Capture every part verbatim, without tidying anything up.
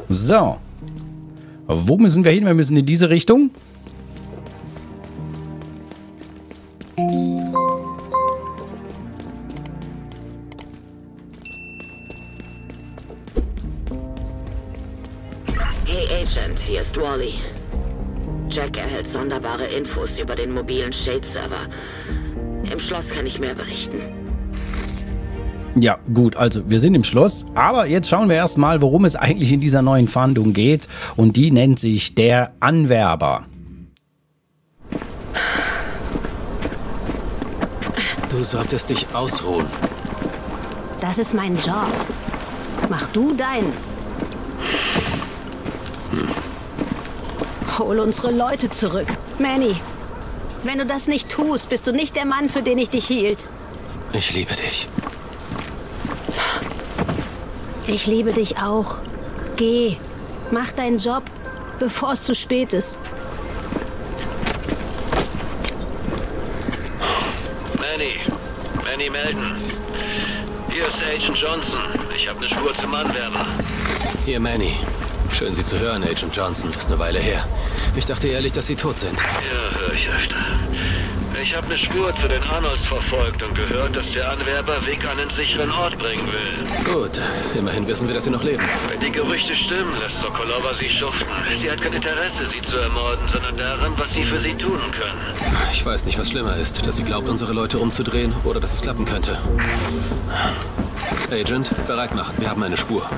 So. Wo müssen wir hin? Wir müssen in diese Richtung. Hey Agent, hier ist Wally. Jack erhält sonderbare Infos über den mobilen Shade-Server. Im Schloss kann ich mehr berichten. Ja, gut, also wir sind im Schloss, aber jetzt schauen wir erstmal, worum es eigentlich in dieser neuen Fahndung geht. Und die nennt sich der Anwerber. Du solltest dich ausruhen. Das ist mein Job. Mach du deinen. Hm. Hol unsere Leute zurück. Manny, wenn du das nicht tust, bist du nicht der Mann, für den ich dich hielt. Ich liebe dich. Ich liebe dich auch. Geh, mach deinen Job, bevor es zu spät ist. Manny, Manny melden. Hier ist Agent Johnson. Ich habe eine Spur zum Anwerber. Hier, Manny. Schön, Sie zu hören, Agent Johnson. Ist eine Weile her. Ich dachte ehrlich, dass Sie tot sind. Ja, höre ich öfter. Ich habe eine Spur zu den Arnolds verfolgt und gehört, dass der Anwerber Vic an einen sicheren Ort bringen will. Gut. Immerhin wissen wir, dass Sie noch leben. Wenn die Gerüchte stimmen, lässt Sokolova sie schuften. Sie hat kein Interesse, sie zu ermorden, sondern daran, was sie für sie tun können. Ich weiß nicht, was schlimmer ist. Dass sie glaubt, unsere Leute umzudrehen oder dass es klappen könnte. Agent, bereit machen. Wir haben eine Spur.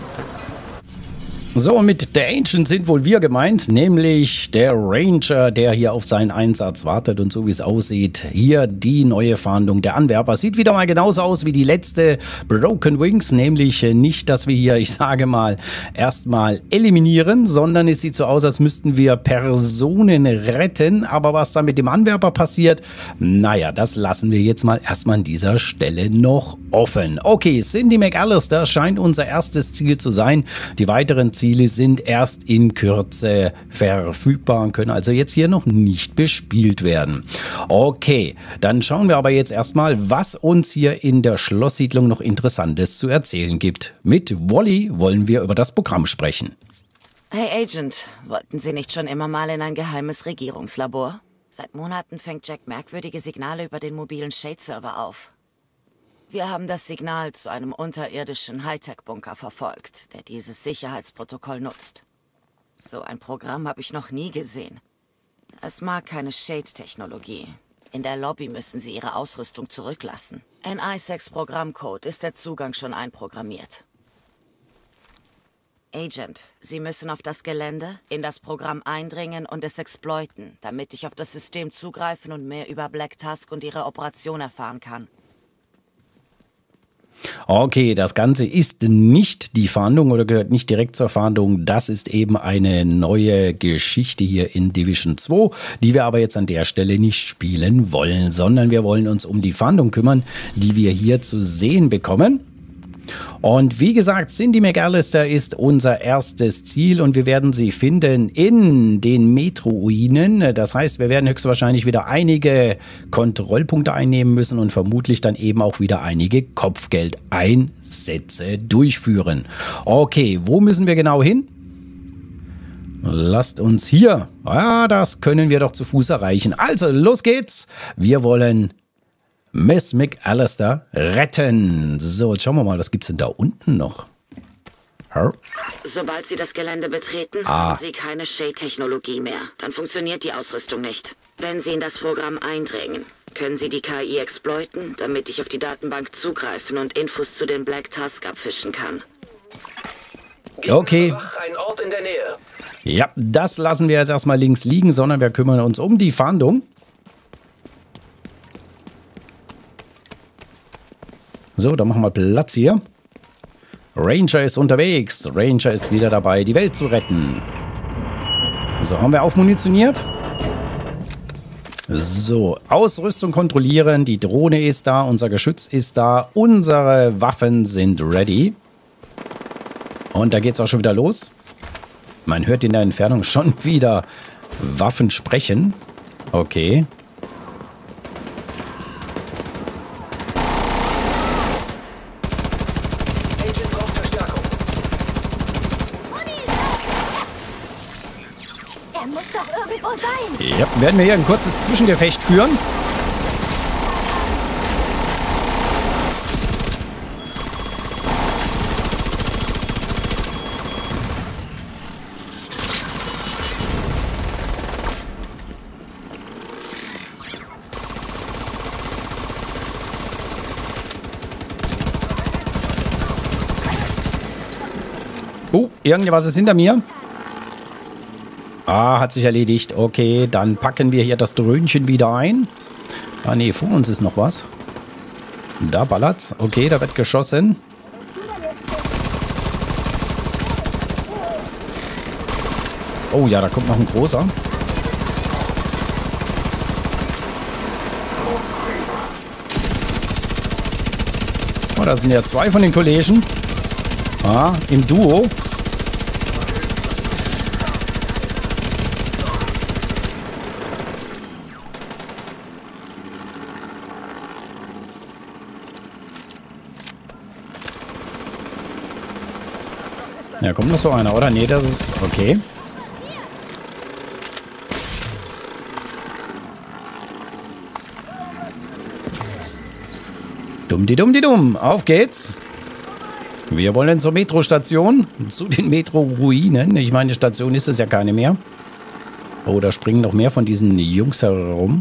So, und mit der Agent sind wohl wir gemeint, nämlich der Ranger, der hier auf seinen Einsatz wartet und so wie es aussieht, hier die neue Fahndung der Anwerber. Sieht wieder mal genauso aus wie die letzte Broken Wings, nämlich nicht, dass wir hier, ich sage mal, erstmal eliminieren, sondern es sieht so aus, als müssten wir Personen retten, aber was da mit dem Anwerber passiert, naja, das lassen wir jetzt mal erstmal an dieser Stelle noch offen. Okay, Cindy McAllister scheint unser erstes Ziel zu sein, die weiteren Ziele Ziele sind erst in Kürze verfügbar und können also jetzt hier noch nicht bespielt werden. Okay, dann schauen wir aber jetzt erstmal, was uns hier in der Schlosssiedlung noch Interessantes zu erzählen gibt. Mit Wally wollen wir über das Programm sprechen. Hey Agent, wollten Sie nicht schon immer mal in ein geheimes Regierungslabor? Seit Monaten fängt Jack merkwürdige Signale über den mobilen Shade-Server auf. Wir haben das Signal zu einem unterirdischen Hightech-Bunker verfolgt, der dieses Sicherheitsprotokoll nutzt. So ein Programm habe ich noch nie gesehen. Es mag keine Shade-Technologie. In der Lobby müssen Sie Ihre Ausrüstung zurücklassen. In I SECs Programmcode ist der Zugang schon einprogrammiert. Agent, Sie müssen auf das Gelände, in das Programm eindringen und es exploiten, damit ich auf das System zugreifen und mehr über Black Tusk und ihre Operation erfahren kann. Okay, das Ganze ist nicht die Fahndung oder gehört nicht direkt zur Fahndung. Das ist eben eine neue Geschichte hier in Division zwei, die wir aber jetzt an der Stelle nicht spielen wollen, sondern wir wollen uns um die Fahndung kümmern, die wir hier zu sehen bekommen. Und wie gesagt, Cindy McAllister ist unser erstes Ziel und wir werden sie finden in den Metro-Ruinen. Das heißt, wir werden höchstwahrscheinlich wieder einige Kontrollpunkte einnehmen müssen und vermutlich dann eben auch wieder einige Kopfgeldeinsätze durchführen. Okay, wo müssen wir genau hin? Lasst uns hier. Ja, das können wir doch zu Fuß erreichen. Also, los geht's. Wir wollen Miss McAllister retten. So, jetzt schauen wir mal, was gibt's denn da unten noch? Her? Sobald Sie das Gelände betreten, ah. haben Sie keine Shade-Technologie mehr. Dann funktioniert die Ausrüstung nicht. Wenn Sie in das Programm eindringen, können Sie die K I exploiten, damit ich auf die Datenbank zugreifen und Infos zu den Black Tusk abfischen kann. Okay. Ein Ort in der Nähe. Ja, das lassen wir jetzt erstmal links liegen, sondern wir kümmern uns um die Fahndung. So, dann machen wir Platz hier. Ranger ist unterwegs. Ranger ist wieder dabei, die Welt zu retten. So, haben wir aufmunitioniert. So, Ausrüstung kontrollieren. Die Drohne ist da, unser Geschütz ist da. Unsere Waffen sind ready. Und da geht's auch schon wieder los. Man hört in der Entfernung schon wieder Waffen sprechen. Okay. Ja, werden wir hier ein kurzes Zwischengefecht führen. Oh, irgendwas ist hinter mir. Ah, hat sich erledigt. Okay, dann packen wir hier das Dröhnchen wieder ein. Ah, nee, vor uns ist noch was. Da ballert's. Okay, da wird geschossen. Oh ja, da kommt noch ein großer. Oh, da sind ja zwei von den Kollegen. Ah, im Duo. Ja, kommt noch so einer, oder? Nee, das ist okay. Dumm-di-dumm-di-dumm. Auf geht's. Wir wollen zur Metrostation, zu den Metro-Ruinen. Ich meine, Station ist es ja keine mehr. Oh, da springen noch mehr von diesen Jungs herum.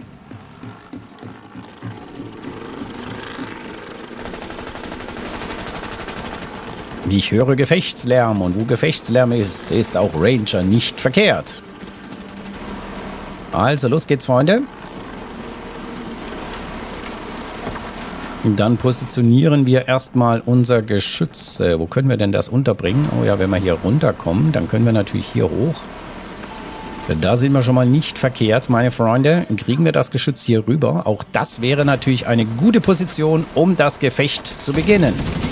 Ich höre Gefechtslärm und wo Gefechtslärm ist, ist auch Ranger nicht verkehrt. Also, los geht's, Freunde. Dann positionieren wir erstmal unser Geschütz. Wo können wir denn das unterbringen? Oh ja, wenn wir hier runterkommen, dann können wir natürlich hier hoch. Da sind wir schon mal nicht verkehrt, meine Freunde. Kriegen wir das Geschütz hier rüber? Auch das wäre natürlich eine gute Position, um das Gefecht zu beginnen.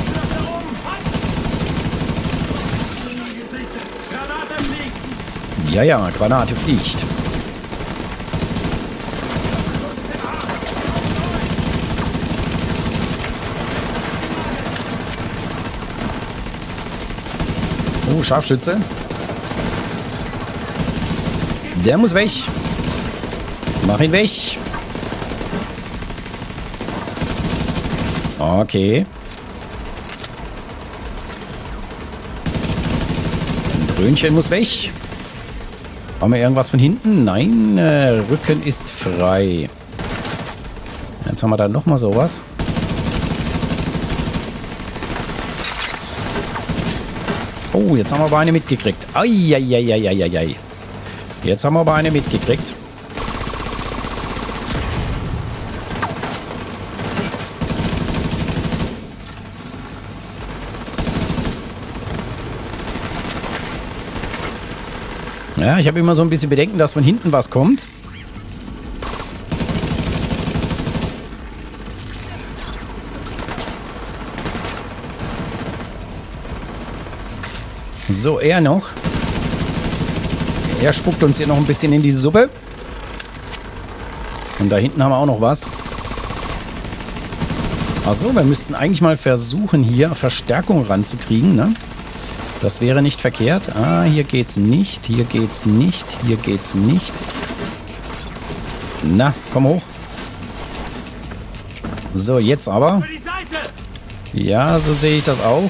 Ja, ja, Granate fliegt. Oh, Scharfschütze. Der muss weg. Mach ihn weg. Okay. Ein Dröhnchen muss weg. Haben wir irgendwas von hinten? Nein, äh, Rücken ist frei. Jetzt haben wir da nochmal sowas. Oh, jetzt haben wir aber eine mitgekriegt. Eieieiei. Jetzt haben wir aber eine mitgekriegt. Ja, ich habe immer so ein bisschen Bedenken, dass von hinten was kommt. So, er noch. Er spuckt uns hier noch ein bisschen in die Suppe. Und da hinten haben wir auch noch was. Achso, wir müssten eigentlich mal versuchen, hier Verstärkung ranzukriegen, ne? Das wäre nicht verkehrt. Ah, hier geht's nicht, hier geht's nicht, hier geht's nicht. Na, komm hoch. So, jetzt aber. Ja, so sehe ich das auch.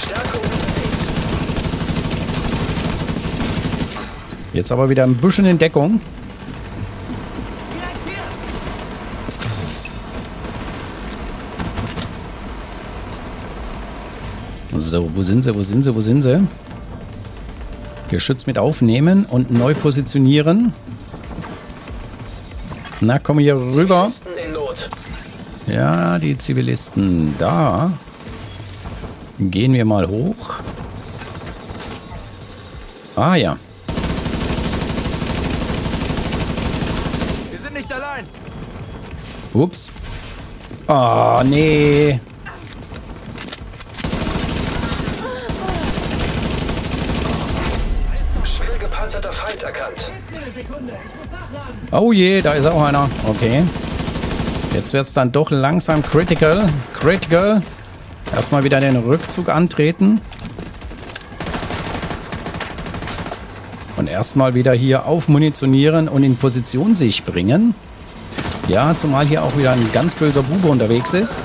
Jetzt aber wieder ein bisschen in Deckung. So, wo sind sie, wo sind sie, wo sind sie? Geschütz mit aufnehmen und neu positionieren. Na, komm hier rüber. Ja, die Zivilisten da. Gehen wir mal hoch. Ah ja. Wir sind nicht allein. Ups. Oh, nee. Feind erkannt. Oh je, da ist auch einer. Okay. Jetzt wird es dann doch langsam critical. Critical. Erstmal wieder den Rückzug antreten. Und erstmal wieder hier aufmunitionieren und in Position sich bringen. Ja, zumal hier auch wieder ein ganz böser Bube unterwegs ist.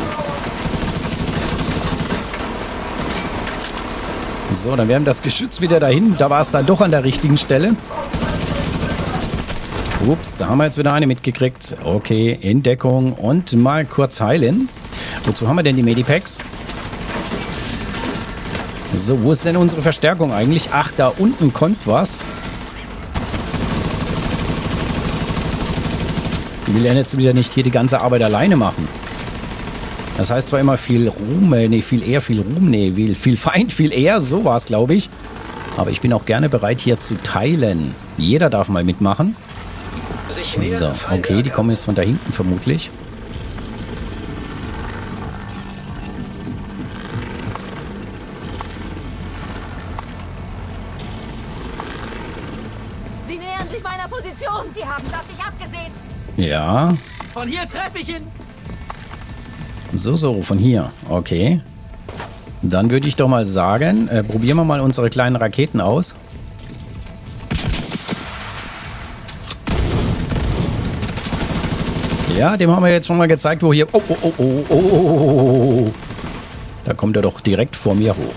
So, dann werden das Geschütz wieder dahin. Da war es dann doch an der richtigen Stelle. Ups, da haben wir jetzt wieder eine mitgekriegt. Okay, in Deckung und mal kurz heilen. Wozu haben wir denn die Medipacks? So, wo ist denn unsere Verstärkung eigentlich? Ach, da unten kommt was. Ich will ja jetzt wieder nicht hier die ganze Arbeit alleine machen. Das heißt zwar immer viel Ruhm, nee, viel eher, viel Ruhm, nee, viel, viel Feind, viel eher, so war es, glaube ich. Aber ich bin auch gerne bereit, hier zu teilen. Jeder darf mal mitmachen. So, okay, die kommen jetzt von da hinten vermutlich. Sie nähern sich meiner Position. Die haben es auf dich abgesehen. Ja. Von hier treffe ich ihn. So, so, von hier. Okay. Dann würde ich doch mal sagen, äh, probieren wir mal unsere kleinen Raketen aus. Ja, dem haben wir jetzt schon mal gezeigt, wo hier... Oh, oh, oh, oh, oh, oh. Da kommt er doch direkt vor mir hoch.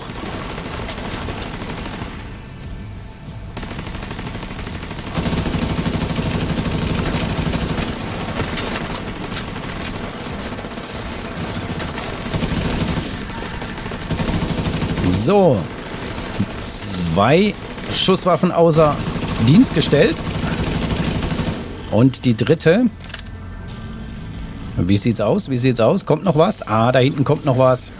So. Zwei Schusswaffen außer Dienst gestellt. Und die dritte... Wie sieht's aus? Wie sieht's aus? Kommt noch was? Ah, da hinten kommt noch was.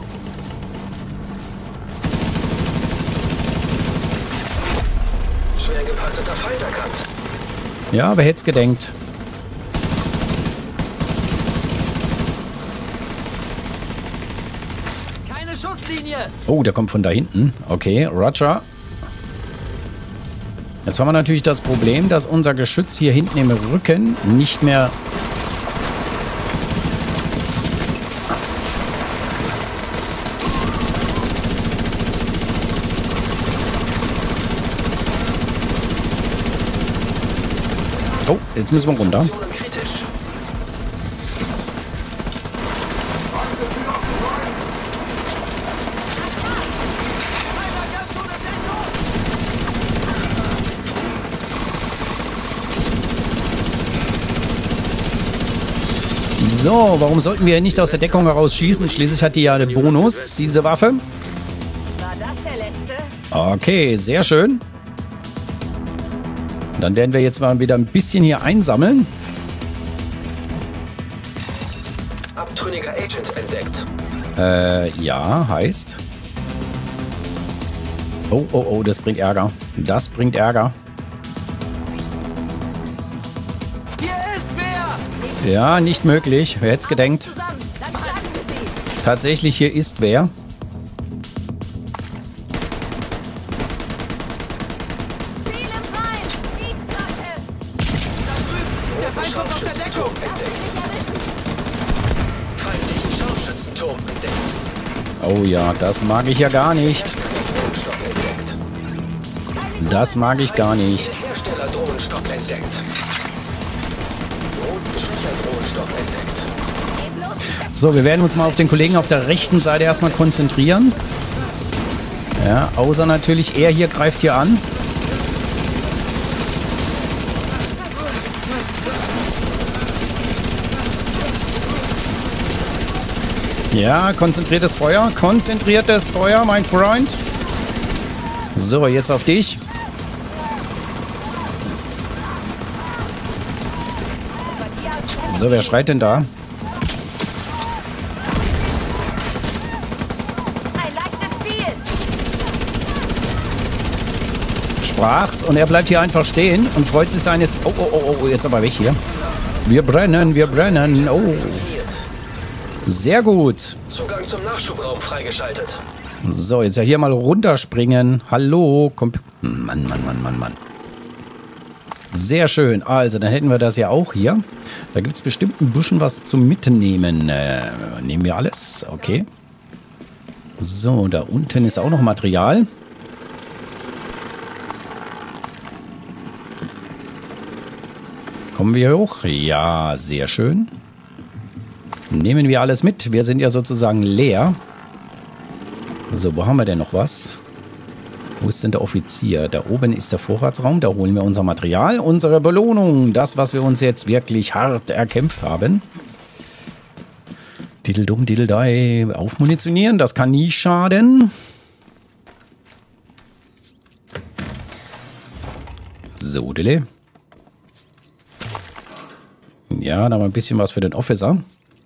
Schwer gepanzerter Feind erkannt. Ja, wer hätte es gedenkt? Keine Schusslinie. Oh, der kommt von da hinten. Okay, Roger. Jetzt haben wir natürlich das Problem, dass unser Geschütz hier hinten im Rücken nicht mehr... Oh, jetzt müssen wir runter. So, warum sollten wir nicht aus der Deckung heraus schießen? Schließlich hat die ja einen Bonus, diese Waffe. War das der letzte? Okay, sehr schön. Dann werden wir jetzt mal wieder ein bisschen hier einsammeln. Abtrünniger Agent entdeckt. Äh, ja, heißt... Oh, oh, oh, das bringt Ärger. Das bringt Ärger. Hier ist wer. Ja, nicht möglich. Wer hätte es gedenkt? Zusammen, dann schlagen wir sie. Tatsächlich, hier ist wer. Ziel im Feind. Schießwaffe. Der Feind kommt aus der Deckung. Nicht erwischen. Feindlichen Scharfschützenturm entdeckt. Oh ja, das mag ich ja gar nicht. Drohnenstock entdeckt. Das mag ich gar nicht. Hersteller Drohnenstock entdeckt. Drohnenschwächer Drohnenstock entdeckt. Geh bloß. So, wir werden uns mal auf den Kollegen auf der rechten Seite erstmal konzentrieren. Ja, außer natürlich, er hier greift hier an. Ja, konzentriertes Feuer. Konzentriertes Feuer, mein Freund. So, jetzt auf dich. So, wer schreit denn da? Ein leichtes Ziel. Sprach's und er bleibt hier einfach stehen und freut sich seines... Oh, oh, oh, oh, jetzt aber weg hier. Wir brennen, wir brennen. Oh, sehr gut. Zugang zum Nachschubraum freigeschaltet. So, jetzt ja hier mal runterspringen. Hallo. Komm. Mann, Mann, Mann, Mann, Mann. Sehr schön. Also, dann hätten wir das ja auch hier. Da gibt es bestimmt ein bisschen was zum Mitnehmen. Äh, nehmen wir alles. Okay. So, da unten ist auch noch Material. Kommen wir hoch? Ja, sehr schön. Nehmen wir alles mit. Wir sind ja sozusagen leer. So, wo haben wir denn noch was? Wo ist denn der Offizier? Da oben ist der Vorratsraum. Da holen wir unser Material, unsere Belohnung. Das, was wir uns jetzt wirklich hart erkämpft haben. Diddledum, Diddeldei. Aufmunitionieren, das kann nie schaden. So, Dille. Ja, da haben wir ein bisschen was für den Officer.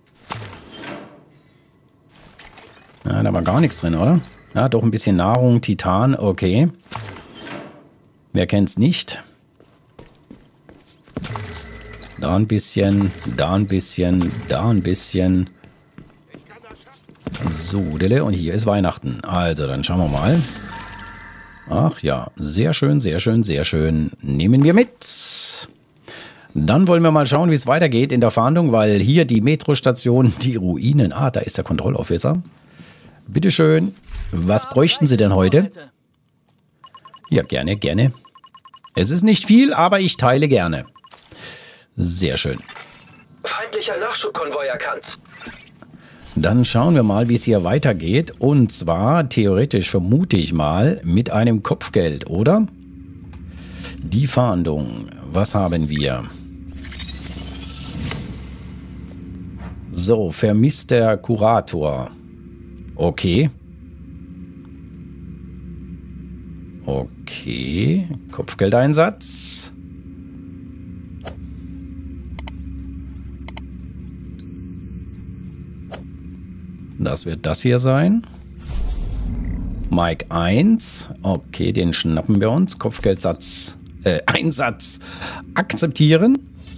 Ja, da war gar nichts drin, oder? Ja, doch ein bisschen Nahrung, Titan, okay. Wer kennt's nicht? Da ein bisschen, da ein bisschen, da ein bisschen. So, Dille, und hier ist Weihnachten. Also, dann schauen wir mal. Ach ja, sehr schön, sehr schön, sehr schön. Nehmen wir mit. Dann wollen wir mal schauen, wie es weitergeht in der Fahndung, weil hier die Metrostation, die Ruinen. Ah, da ist der Kontrollofficer. Bitteschön. Was bräuchten Sie denn heute? Ja, gerne, gerne. Es ist nicht viel, aber ich teile gerne. Sehr schön. Feindlicher Nachschubkonvoi erkannt. Dann schauen wir mal, wie es hier weitergeht. Und zwar, theoretisch vermute ich mal, mit einem Kopfgeld, oder? Die Fahndung. Was haben wir? So, vermisster Kurator. Okay. Okay. Kopfgeldeinsatz. Das wird das hier sein. Mike eins. Okay, den schnappen wir uns. Kopfgeldsatz. Äh, Einsatz. Akzeptieren.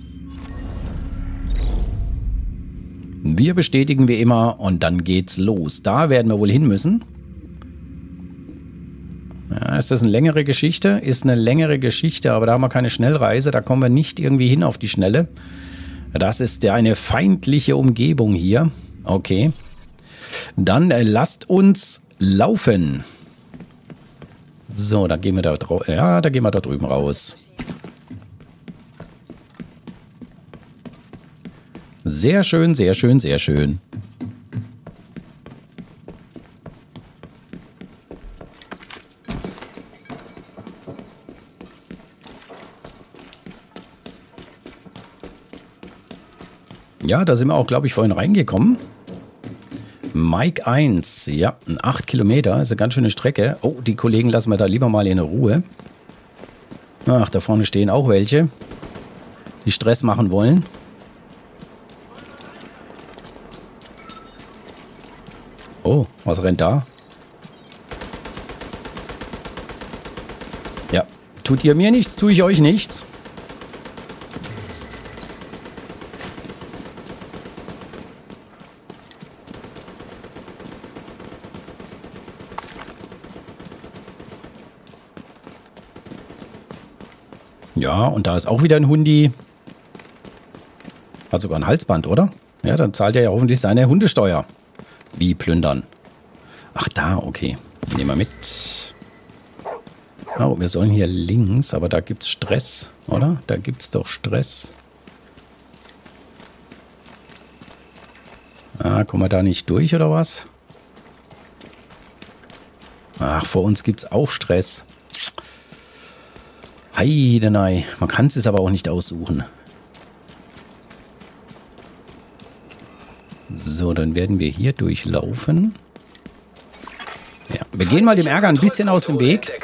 Wir bestätigen wie immer und dann geht's los. Da werden wir wohl hin müssen. Ja, ist das eine längere Geschichte? Ist eine längere Geschichte, aber da haben wir keine Schnellreise. Da kommen wir nicht irgendwie hin auf die Schnelle. Das ist ja eine feindliche Umgebung hier. Okay. Dann äh, lasst uns laufen. So, da gehen wir da drauf. Ja, da gehen wir da drüben raus. Sehr schön, sehr schön, sehr schön. Ja, da sind wir auch, glaube ich, vorhin reingekommen. Mike eins, ja, acht Kilometer, ist eine ganz schöne Strecke. Oh, die Kollegen lassen wir da lieber mal in Ruhe. Ach, da vorne stehen auch welche, die Stress machen wollen. Oh, was rennt da? Ja, tut ihr mir nichts, tue ich euch nichts. Ja, und da ist auch wieder ein Hundi. Hat sogar ein Halsband, oder? Ja, dann zahlt er ja hoffentlich seine Hundesteuer. Wie plündern? Ach, da, okay. Nehmen wir mit. Oh, wir sollen hier links, aber da gibt's Stress, oder? Da gibt's doch Stress. Ah, kommen wir da nicht durch, oder was? Ach, vor uns gibt's auch Stress. Heidenei. Man kann es aber auch nicht aussuchen. So, dann werden wir hier durchlaufen. Ja, wir gehen mal dem Ärger ein bisschen aus dem Weg.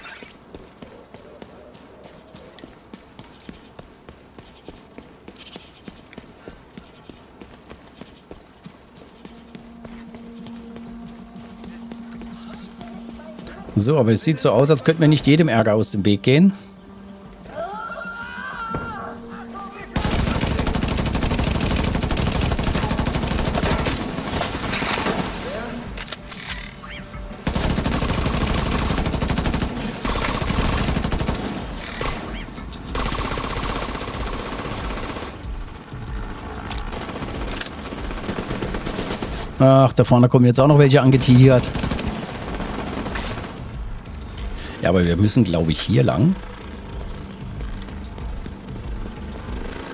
So, aber es sieht so aus, als könnten wir nicht jedem Ärger aus dem Weg gehen. Ach, da vorne kommen jetzt auch noch welche angetigert. Ja, aber wir müssen, glaube ich, hier lang.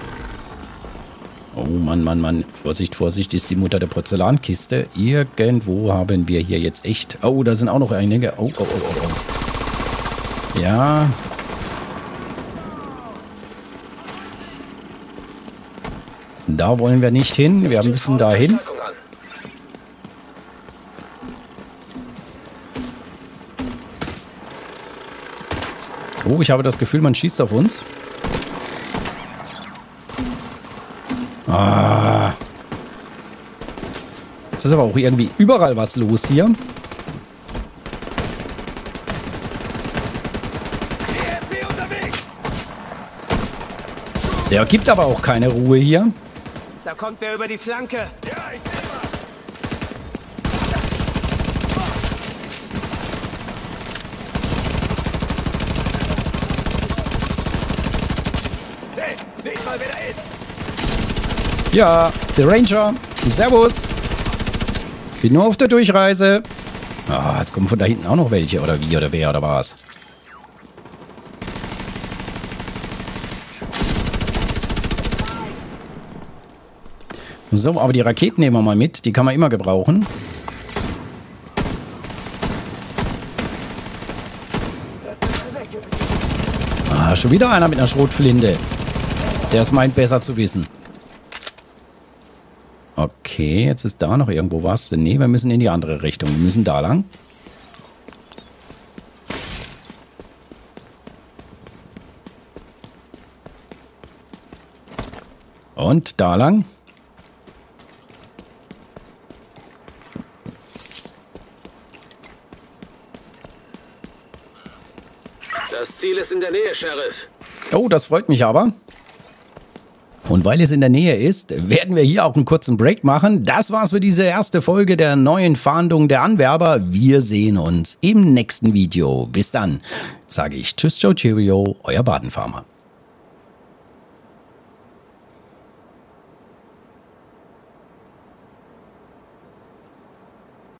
Oh Mann, Mann, Mann. Vorsicht, Vorsicht, ist die Mutter der Porzellankiste. Irgendwo haben wir hier jetzt echt... Oh, da sind auch noch einige. Oh, oh, oh, oh, oh. Ja. Da wollen wir nicht hin. Wir müssen da hin. Oh, ich habe das Gefühl, man schießt auf uns. Ah. Jetzt ist aber auch irgendwie überall was los hier. Der gibt aber auch keine Ruhe hier. Da kommt wer über die Flanke. Ja, ich sehe mal. Hey, seht mal, wer da ist. Ja, der Ranger. Servus. Bin nur auf der Durchreise. Ah, jetzt kommen von da hinten auch noch welche. Oder wie, oder wer, oder was? So, aber die Raketen nehmen wir mal mit. Die kann man immer gebrauchen. Ah, schon wieder einer mit einer Schrotflinte. Der es meint, besser zu wissen. Okay, jetzt ist da noch irgendwo was. Nee, wir müssen in die andere Richtung. Wir müssen da lang. Und da lang. Das Ziel ist in der Nähe, Sheriff. Oh, das freut mich aber. Und weil es in der Nähe ist, werden wir hier auch einen kurzen Break machen. Das war's für diese erste Folge der neuen Fahndung der Anwerber. Wir sehen uns im nächsten Video. Bis dann, sage ich Tschüss, ciao, cheerio, euer Badenfarmer.